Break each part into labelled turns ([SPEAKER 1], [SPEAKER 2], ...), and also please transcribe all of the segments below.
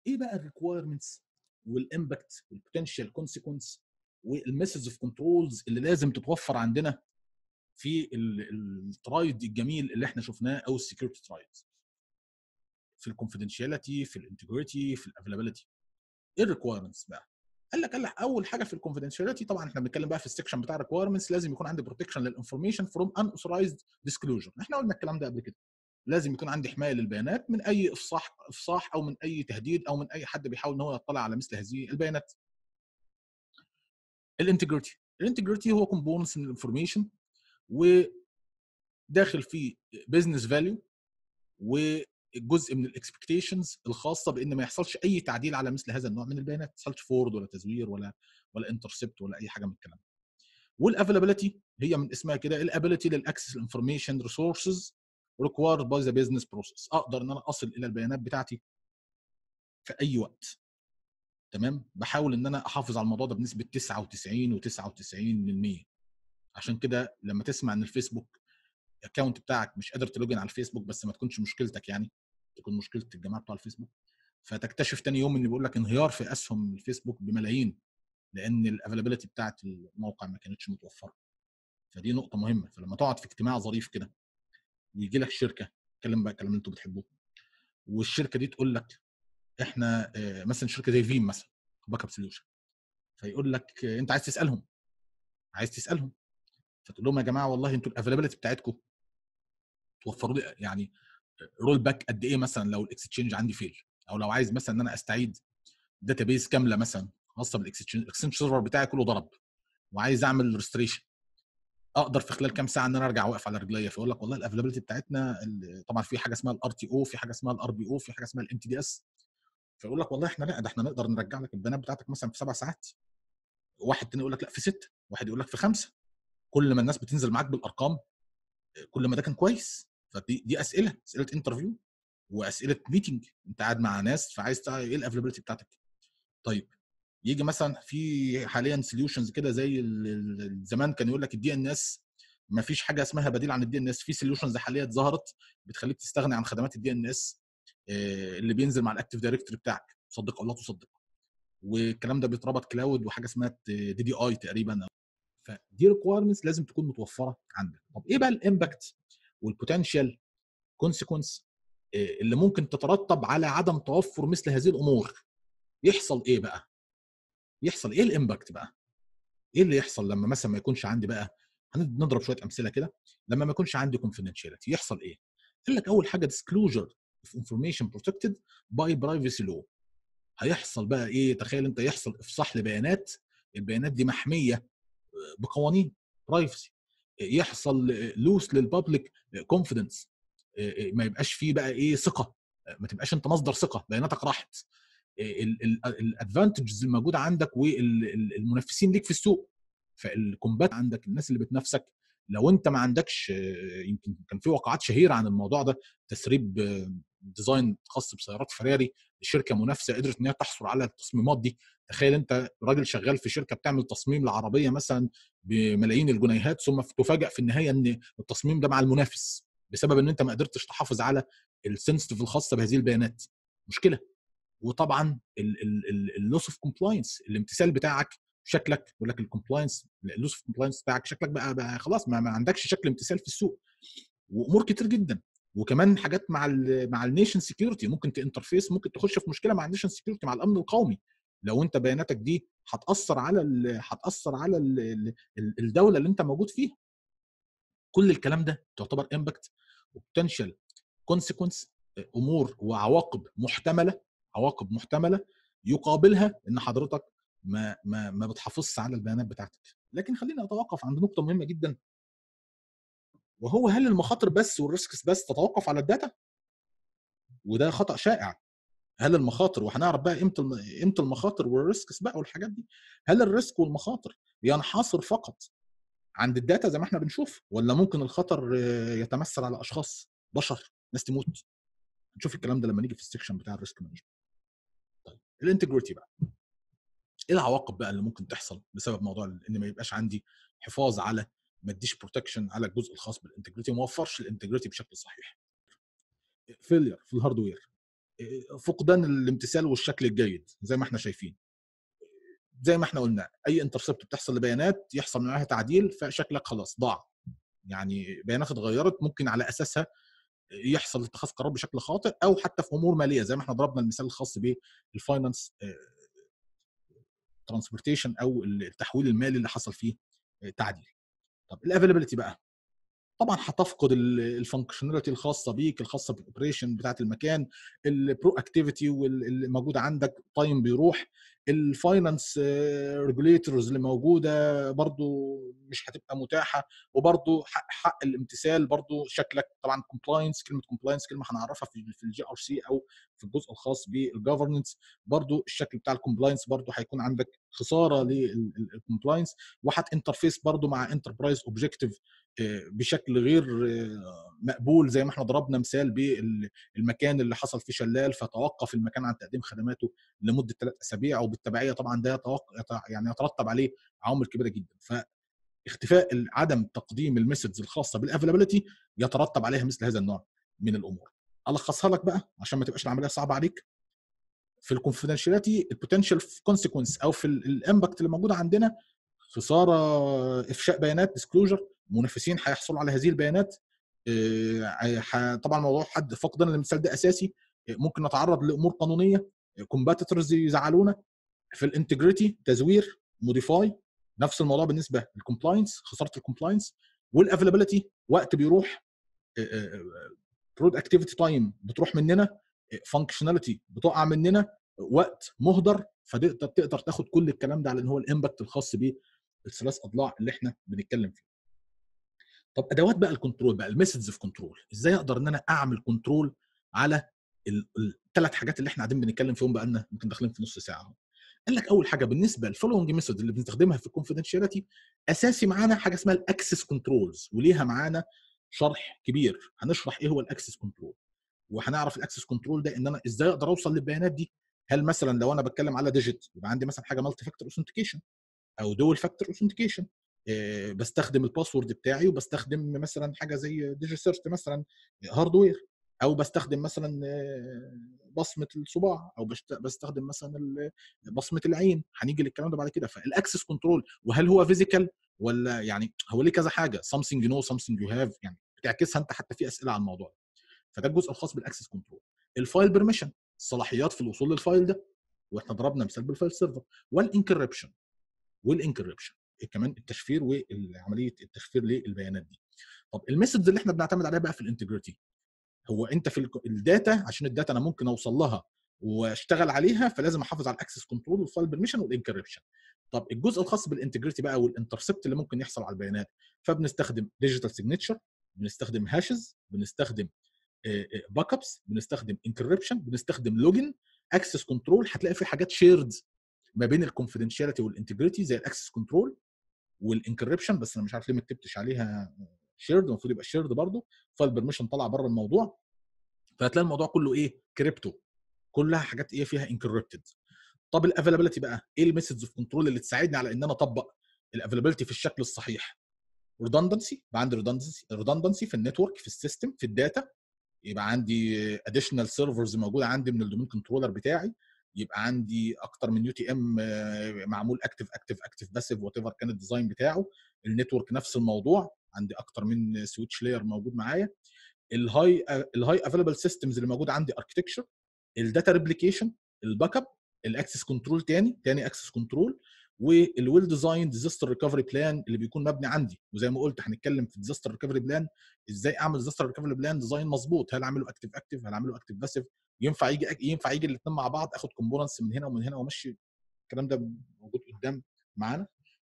[SPEAKER 1] ايه بقى الريكوايرمنتس والامباكت والبوتنشال كونسيكونس والميثودز اوف كنترولز اللي لازم تتوفر عندنا في الترايد الجميل اللي احنا شفناه او السكيورتي ترايد، في الكونفيدنشاليتي، في الانتجريتي، في الافيلابيلتي. ايه الريكوايرمنتس بقى؟ قال لك اول حاجه في الكونفيدنشاليتي، طبعا احنا بنتكلم بقى في السكشن بتاع الريكوايرمنتس، لازم يكون عندي بروتكشن للانفورميشن فروم ان اوثرايزد ديسكلوجر. احنا قلنا الكلام ده قبل كده. لازم يكون عندي حمايه للبيانات من اي افصاح او من اي تهديد او من اي حد بيحاول ان هو يطلع على مثل هذه البيانات. الانتجريتي هو كومبوننتس من الانفورميشن، وداخل فيه بزنس فاليو وجزء من الاكسبكتيشنز الخاصه بان ما يحصلش اي تعديل على مثل هذا النوع من البيانات، ما يحصلش فورد ولا تزوير ولا انترسبت ولا اي حاجه من الكلام ده. والافيلابيلتي هي من اسمها كده الابيلتي للاكسس انفورميشن ريسورسز required by the business process. اقدر ان انا اصل الى البيانات بتاعتي في اي وقت. تمام، بحاول ان انا احافظ على الموضوع ده بنسبه 99 و99%. عشان كده لما تسمع ان الفيسبوك الاكونت بتاعك مش قادر تلوجن على الفيسبوك، بس ما تكونش مشكلتك، يعني تكون مشكله الجماعه بتوع الفيسبوك، فتكتشف تاني يوم ان بيقول لك انهيار في اسهم الفيسبوك بملايين لان الافيلابيلتي بتاعت الموقع ما كانتش متوفره. فدي نقطه مهمه. فلما تقعد في اجتماع ظريف كده ويجي لك شركه تتكلم بقى الكلام اللي انتوا بتحبوه، والشركه دي تقول لك احنا مثلا شركه زي فيم مثلا، باك اب سوليوشن، فيقول لك انت عايز تسالهم فتقول لهم يا جماعه والله انتوا الافيلابيلتي بتاعتكم توفروا لي يعني رول باك قد ايه مثلا لو الاكستشينج عندي فيل، او لو عايز مثلا ان انا استعيد داتابيز كامله مثلا خاصه بالاكستشينج سيرفر بتاعي كله ضرب وعايز اعمل ريستريشن، اقدر في خلال كام ساعه ان انا ارجع واقف على رجليا. فيقول لك والله الافيلابيلتي بتاعتنا طبعا في حاجه اسمها الار تي او، في حاجه اسمها الار بي او، في حاجه اسمها الام تي دي اس. فيقول لك والله احنا لا، ده احنا نقدر نرجع لك البيانات بتاعتك مثلا في 7 ساعات. واحد تاني يقول لك لا في 6، واحد يقول لك في 5. كل ما الناس بتنزل معاك بالارقام كل ما ده كان كويس. فدي اسئله انترفيو واسئله ميتنج، انت قاعد مع ناس فعايز تعرف ايه الافيلابيلتي بتاعتك. طيب يجي مثلا في حاليا سوليوشنز كده زي زمان كان يقول لك الدي ان اس ما فيش حاجه اسمها بديل عن الدي ان اس. في سوليوشنز حاليا ظهرت بتخليك تستغني عن خدمات الدي ان اس اللي بينزل مع الاكتيف دايركتوري بتاعك، صدق او لا تصدق. والكلام ده بيتربط كلاود وحاجه اسمها دي اي تقريبا. فدي ريكوايرمنتس لازم تكون متوفره عندك. طب ايه بقى الامباكت والبوتنشال كونسيكونس اللي ممكن تترتب على عدم توفر مثل هذه الامور؟ يحصل ايه بقى؟ يحصل ايه الامباكت بقى؟ ايه اللي يحصل لما مثلا ما يكونش عندي بقى؟ هنضرب شويه امثله كده. لما ما يكونش عندي confidentiality يحصل ايه؟ قال لك اول حاجه disclosure of information protected by privacy law. هيحصل بقى ايه؟ تخيل انت يحصل افصاح لبيانات، البيانات دي محميه بقوانين برايفسي. يحصل لوس للبابليك كونفيدنس، ما يبقاش فيه بقى ايه ثقه، ما تبقاش انت مصدر ثقه، بياناتك راحت. الادفانتجز الموجوده عندك والمنافسين ليك في السوق، فالكومبات عندك الناس اللي بتنافسك لو انت ما عندكش. يمكن كان في وقعات شهيره عن الموضوع ده، تسريب ديزاين خاص بسيارات فراري لشركه منافسه قدرت ان هي تحصل على التصميمات دي. تخيل انت راجل شغال في شركه بتعمل تصميم لعربيه مثلا بملايين الجنيهات، ثم تفاجئ في النهايه ان التصميم ده مع المنافس بسبب ان انت ما قدرتش تحافظ على السنسيتيف الخاصه بهذه البيانات. مشكله. وطبعا اللوس اوف كومبلاينس، الامتثال بتاعك شكلك يقول لك الكومبلاينس، اللوس اوف كومبلاينس بتاعك شكلك بقى خلاص ما عندكش شكل امتثال في السوق. وامور كتير جدا. وكمان حاجات مع النيشن سكيورتي، ممكن تانترفيس، ممكن تخش في مشكله مع النيشن سكيورتي، مع الامن القومي. لو انت بياناتك دي هتاثر على الدوله اللي انت موجود فيها. كل الكلام ده تعتبر امباكت وبوتنشال كونسيكونس، امور وعواقب محتمله، عواقب محتمله يقابلها ان حضرتك ما بتحافظش على البيانات بتاعتك. لكن خلينا اتوقف عند نقطه مهمه جدا، وهو هل المخاطر بس والريسكس بس تتوقف على الداتا؟ وده خطا شائع. هل المخاطر، وهنعرف بقى امتى المخاطر والريسكس بقى والحاجات دي، هل الريسك والمخاطر ينحصر فقط عند الداتا زي ما احنا بنشوف، ولا ممكن الخطر يتمثل على اشخاص بشر، ناس تموت؟ نشوف الكلام ده لما نيجي في السكشن بتاع الريسك مانجمنت. طيب الانتجريتي بقى، ايه العواقب بقى اللي ممكن تحصل بسبب موضوع ان ما يبقاش عندي حفاظ على، ما اديش بروتكشن على الجزء الخاص بالانتجريتي وما اوفرش الانتجريتي بشكل صحيح؟ فيلير في الهاردوير. فقدان الامتثال والشكل الجيد زي ما إحنا شايفين. زي ما إحنا قُلنا أي intercept بتحصل لبيانات يحصل معاها تعديل، فشكلك خلاص ضاع. يعني بيانات اتغيّرت ممكن على أساسها يحصل اتخاذ قرار بشكل خاطئ، أو حتى في أمور مالية زي ما إحنا ضربنا المثال الخاص بالfinance transportation أو التحويل المالي اللي حصل فيه تعديل. طب الavailability بقى، طبعًا هتفقد الfunctionality الخاصة بيك، الخاصة بالoperation بتاعة المكان، الproactivity اللي موجودة عندك، time بيروح، الfinance regulators اللي موجودة برضه مش هتبقى متاحة، وبرضه حق الامتثال برضه شكلك طبعًا compliance، كلمة compliance كلمة هنعرفها في الGRC أو في الجزء الخاص بالgovernance، برضه الشكل بتاع الcompliance برضه هيكون عندك خسارة الcompliance، وهتinterface برضه مع enterprise objective بشكل غير مقبول، زي ما إحنا ضربنا مثال بالمكان اللي حصل فيه شلال فتوقف المكان عن تقديم خدماته لمدة 3 أسابيع، وبالتبعية طبعًا ده يعني يترتب عليه عوامل كبيرة جدًا. فاختفاء عدم تقديم الmethods الخاصة بالavailability يترتب عليها مثل هذا النوع من الأمور. ألخصها لك بقى عشان ما تبقاش العملية صعبة عليك. في الconfidentiality الpotential consequence أو في الimpact اللي موجودة عندنا، خسارة إفشاء بيانات disclosure، منافسين هيحصلوا على هذه البيانات، طبعًا موضوع فقدان الامتثال ده أساسي، ممكن نتعرّض لأمور قانونية، competitors يزعّلونا، في الintegrity تزوير، modify، نفس الموضوع بالنسبة للcompliance، خسارة الcompliance، والavailability وقت بيروح، productivity time بتروح مننا، functionality بتقع مننا، وقت مُهدر، تقدر تاخد كل الكلام ده على إن هو الimpact الخاص بالثلاث أضلاع اللي إحنا بنتكلم فيه. طب أدوات بقى الكنترول بقى الmethods of control، إزاي أقدر إن أنا أعمل كنترول على ال3 حاجات اللي إحنا قاعدين بنتكلم فيهم بقى لنا يمكن داخلين في نُص ساعة أهو. قال لك أول حاجة بالنسبة للfollowing method اللي بنستخدمها في الconfidentiality، أساسي معانا حاجة اسمها الaccess controls، وليها معانا شرح كبير، هنشرح إيه هو الaccess control، وهنعرف الaccess control ده إن أنا إزاي أقدر أوصل للبيانات دي. هل مثلًا لو أنا باتكلم على digit يبقى عندي مثلًا حاجة multi factor authentication أو dual factor authentication، باستخدم الباسورد بتاعي وباستخدم مثلًا حاجة زي DigiCert مثلًا hardware، أو باستخدم مثلًا بصمة الصباع، أو باستخدم مثلًا بصمة العين، هنيجي للكلام ده بعد كده. فالaccess control وهل هو physical والّا يعني هو ليه كذا حاجة something you know something you have، يعني بتعكسها أنت حتى في أسئلة عن الموضوع ده. فده الجزء الخاص بالaccess control. الfile permission الصلاحيات في الوصول للفايل ده، وإحنا ضربنا مثال بالfile server، والencryption كمان التشفير وعمليه التشفير للبيانات دي. طب الميثودز اللي احنا بنعتمد عليها بقى في الانتجريتي، هو انت في الداتا، عشان الداتا انا ممكن اوصل لها واشتغل عليها، فلازم احافظ على الاكسس كنترول والفايل بيرميشن والانكريبشن. طب الجزء الخاص بالانتجريتي بقى والانترسبت اللي ممكن يحصل على البيانات، فبنستخدم ديجيتال سيجنتشر، بنستخدم هاشز، بنستخدم باك ابس، بنستخدم انكريبشن، بنستخدم لوجن. اكسس كنترول هتلاقي في حاجات شيرد ما بين الكونفيدنشاليتي والانتجريتي زي الاكسس كنترول والانكريبشن، بس انا مش عارف ليه ما كتبتش عليها شيرد، المفروض يبقى شيرد برضه. فايل بيرميشن طلع بره الموضوع، فهتلاقي الموضوع كله ايه كريبتو، كلها حاجات ايه فيها انكريبتد. طب الافيلابيلتي بقى ايه الميثودز اوف كنترول اللي تساعدني على ان انا اطبق الافيلابيلتي في الشكل الصحيح؟ ريدندنسي، يبقى عندي ريدندنسي في النتورك، في السيستم، في الداتا، يبقى عندي اديشنال سيرفرز موجوده عندي من الدومين كنترولر بتاعي، يبقى عندي اكتر من يو تي ام معمول اكتف باسيف وات ايفر كان الديزاين بتاعه. النتورك نفس الموضوع، عندي اكتر من سويتش لاير موجود معايا. الهاي افيلبل سيستمز اللي موجود عندي اركتكتشر، الداتا ريبليكيشن، الباك اب، الاكسس كنترول تاني اكسس كنترول، والويل ديزاين ديزاستر ريكفري بلان اللي بيكون مبني عندي. وزي ما قلت هنتكلم في ديزاستر ريكفري بلان، ازاي اعمل ديزاستر ريكفري بلان ديزاين مظبوط، هل اعمله اكتف، هل اعمله اكتف باسيف، ينفع يجي الاثنين مع بعض، اخد كومبوننتس من هنا ومن هنا وامشي. الكلام ده موجود قدام معانا.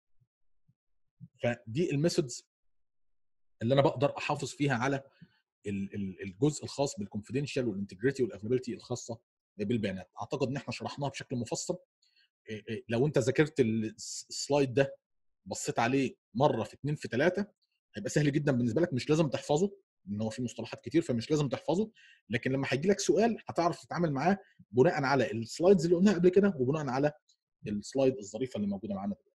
[SPEAKER 1] فدي الميثودز اللي انا بقدر احافظ فيها على الجزء الخاص بالكونفيدنشال والانتجريتي والافيلابيلتي الخاصه بالبيانات. اعتقد ان احنا شرحناها بشكل مفصل. لو انت ذاكرت السلايد ده، بصيت عليه مره في 2 في 3، هيبقى سهل جدا بالنسبه لك. مش لازم تحفظه، ان هو فيه مصطلحات كتير فمش لازم تحفظه، لكن لما هيجي لك سؤال هتعرف تتعامل معاه بناء على السلايدز اللي قلناها قبل كده، وبناء على السلايد الظريفه اللي موجوده معانا.